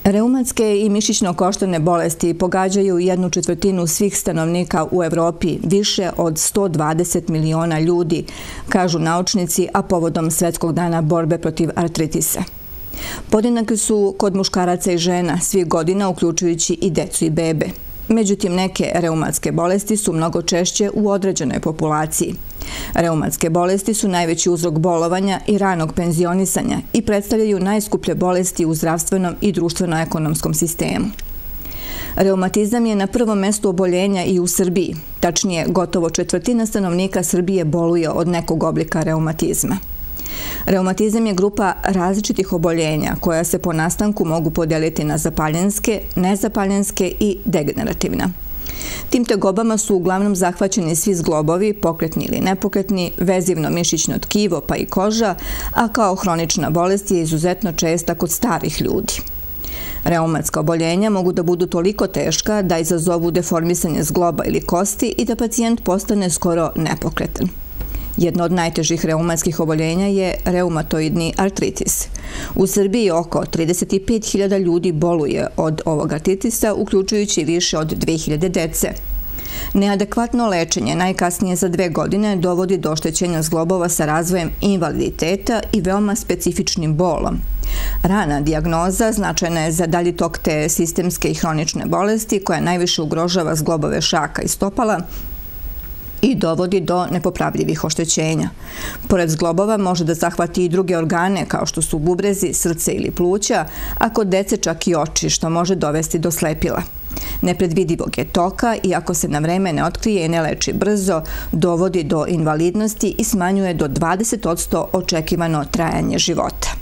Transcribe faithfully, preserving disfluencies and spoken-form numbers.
Reumatske i mišićno-koštane bolesti pogađaju jednu četvrtinu svih stanovnika u Evropi, više od sto dvadeset miliona ljudi, kažu naučnici, a povodom Svetskog dana borbe protiv artritisa. Podjednaki su kod muškaraca i žena svih godina, uključujući i decu i bebe. Međutim, neke reumatske bolesti su mnogo češće u određenoj populaciji. Reumatske bolesti su najveći uzrok bolovanja i ranog penzionisanja i predstavljaju najskuplje bolesti u zdravstvenom i društveno-ekonomskom sistemu. Reumatizam je na prvom mestu oboljenja i u Srbiji. Tačnije, gotovo četvrtina stanovnika Srbije boluje od nekog oblika reumatizma. Reumatizam je grupa različitih oboljenja koja se po nastanku mogu podeliti na zapaljenske, nezapaljenske i degenerativna. Tim tegobama su uglavnom zahvaćeni svi zglobovi, pokretni ili nepokretni, vezivno-mišićno tkivo pa i koža, a kao hronična bolest je izuzetno česta kod starih ljudi. Reumatska oboljenja mogu da budu toliko teška da izazovu deformisanje zgloba ili kosti i da pacijent postane skoro nepokretan. Jedno od najtežih reumatskih oboljenja je reumatoidni artritis. U Srbiji oko trideset pet hiljada ljudi boluje od ovog artritisa, uključujući više od dve hiljade dece. Neadekvatno lečenje najkasnije za dve godine dovodi do oštećenja zglobova sa razvojem invaliditeta i veoma specifičnim bolom. Rana dijagnoza značajna je za dalji tok te sistemske i hronične bolesti koja najviše ugrožava zglobove šaka i stopala i dovodi do nepopravljivih oštećenja. Pored zglobova može da zahvati i druge organe kao što su bubrezi, srce ili pluća, a kod dece čak i oči, što može dovesti do slepila. Nepredvidivog je toka i ako se na vreme ne otkrije i ne leči brzo, dovodi do invalidnosti i smanjuje do dvadeset posto očekivano trajanje života.